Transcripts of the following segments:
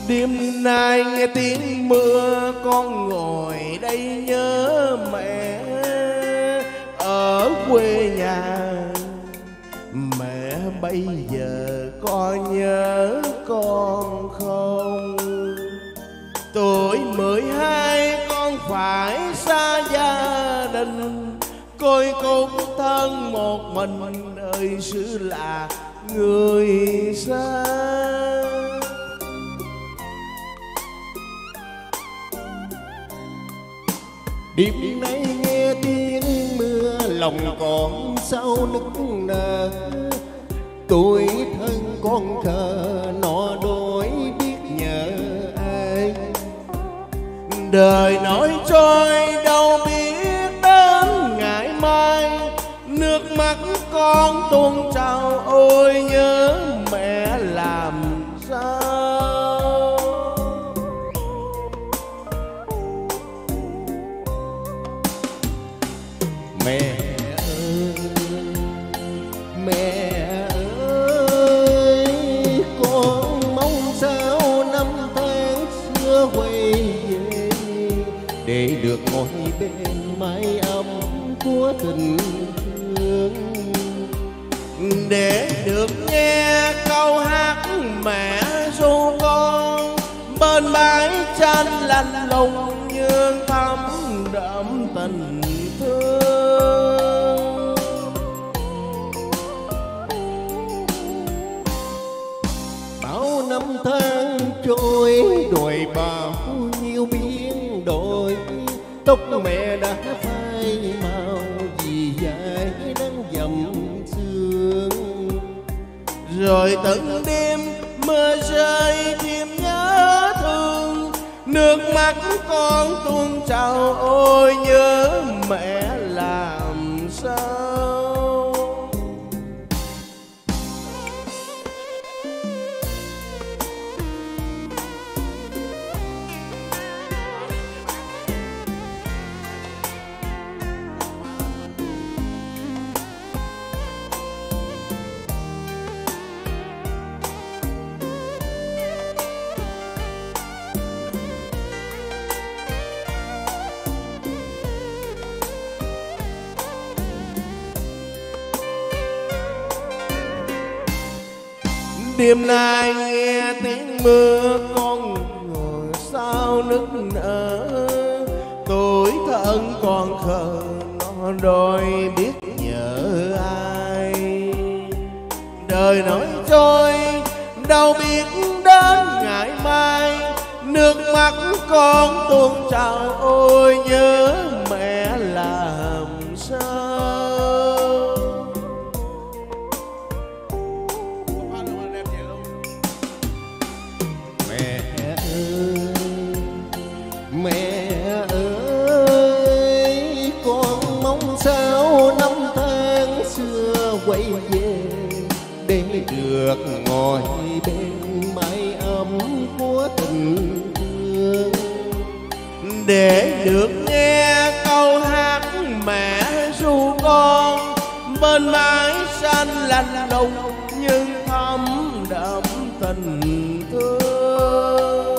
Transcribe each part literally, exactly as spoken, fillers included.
Đêm nay nghe tiếng mưa con ngồi đây nhớ mẹ ở quê nhà. Mẹ bây giờ con nhớ con không? Tuổi mười hai con phải xa gia đình, côi cút thân một mình nơi xứ là người xa. Đêm nay nghe tiếng mưa lòng còn sao nức nở, tuổi thân con khờ nọ đôi biết nhờ ai. Đời nổi trôi đâu biết đến ngày mai, nước mắt con tuôn trào ôi nhớ mẹ làm sao. Mẹ ơi, mẹ ơi, con mong sao năm tháng xưa quay về, để được ngồi bên mái ấm của tình thương, để được nghe câu hát mẹ ru con bên bãi tranh lạnh lùng nhưng thấm đậm tình thương. Bao năm tháng trôi đổi bao nhiêu biến đổi, tóc mẹ đã phai màu vì dài nắng dầm sương. Rồi từng đêm mưa rơi thêm nhớ thương, nước mắt con tuôn trào ôi nhớ mẹ làm sao. Đêm nay nghe tiếng mưa con ngồi sao nức nở, tuổi thân con khờ nó đôi biết nhớ ai. Đời nổi trôi đâu biết đến ngày mai, nước mắt con tuôn trào ôi nhớ mẹ làm sao. Mẹ ơi, con mong sao năm tháng xưa quay về, để được ngồi bên mái ấm của tình thương, để được nghe câu hát mẹ ru con bên mái xanh lạnh lùng nhưng thấm đậm tình thương.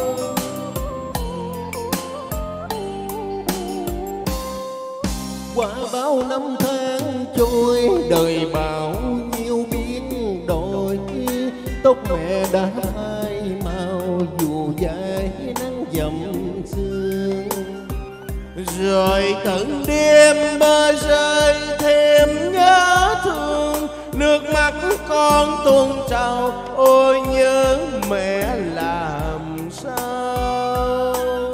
Qua bao năm tháng trôi đời bao nhiêu biến đổi, tóc mẹ đã phai màu dù dài nắng dầm sương. Rồi từng đêm mưa rơi thêm nhớ thương, nước mắt con tuôn trào ôi nhớ mẹ làm sao.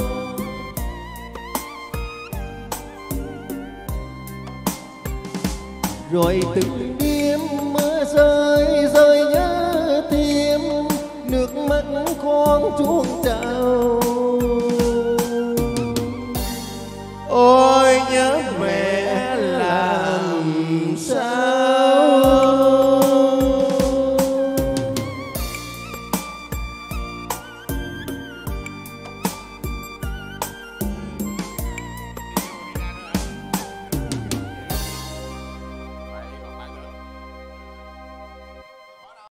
Rồi từng đêm mưa rơi rơi nhớ thêm, nước mắt con tuôn trào